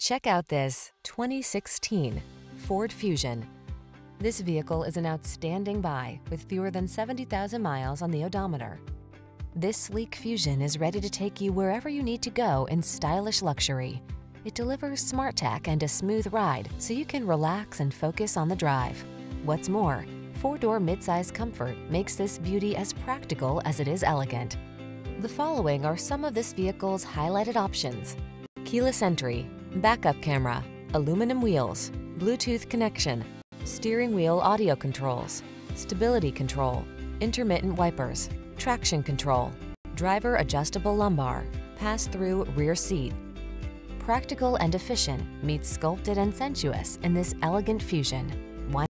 Check out this 2016 Ford Fusion. This vehicle is an outstanding buy with fewer than 70,000 miles on the odometer. This sleek Fusion is ready to take you wherever you need to go in stylish luxury. It delivers smart tech and a smooth ride so you can relax and focus on the drive. What's more, four-door midsize comfort makes this beauty as practical as it is elegant. The following are some of this vehicle's highlighted options: keyless entry, backup camera, aluminum wheels, Bluetooth connection, steering wheel audio controls, stability control, intermittent wipers, traction control, driver adjustable lumbar, pass-through rear seat. Practical and efficient meets sculpted and sensuous in this elegant Fusion.